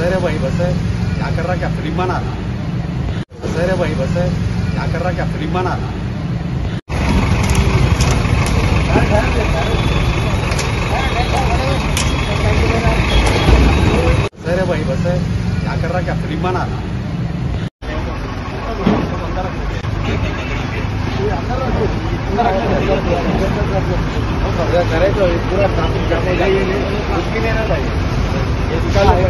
है रे भाई बस है, क्या कर रहा, क्या फिल्म बना रहा? बस है रे भाई बस है, क्या कर रहा, क्या फिल्म बना रहा? बस है रे भाई बस है, क्या कर रहा, क्या फिल्म बना रहा? करे तो पूरा ट्रैफिक जाम हो जाएगी, उसकी नहीं ना भाई, ये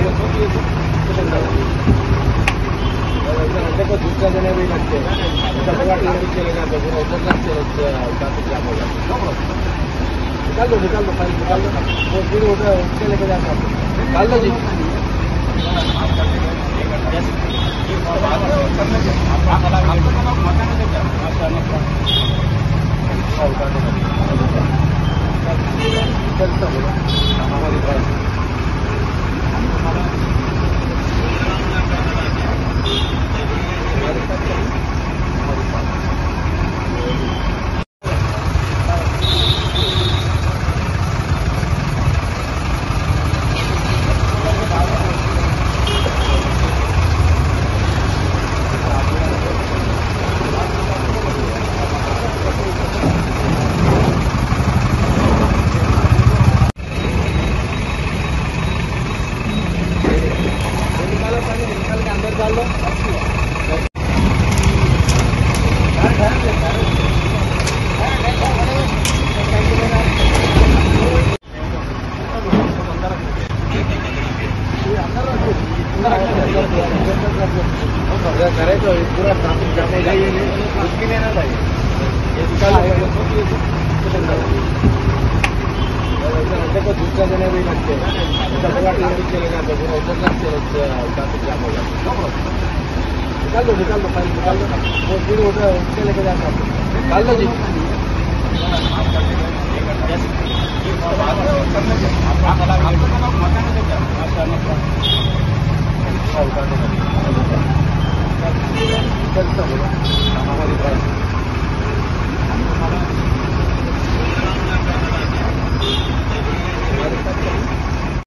देखो दूसरा जने भी लगते चलेगा तो पूरा उधर ट्रैफिक जाम हो जाएगा। निकाल दो फाइल निकाल दो, वो फिर उधर उसके लेके जाता है, निकाल दो जी। हमारी बात निकाल के अंदर डाल लो। करे तो पूरा ट्रैफिक जाम हो जाएगी, उसकी नहीं ना भाई, ये देखो दूसरा जने भी लगते हैं, चलेगा तो पूरा उधर ट्रैफिक जाम हो जाएगा। निकाल दो फाइल निकाल दो, वो फिर उधर उसके लेके जाता है, निकाल दो जी।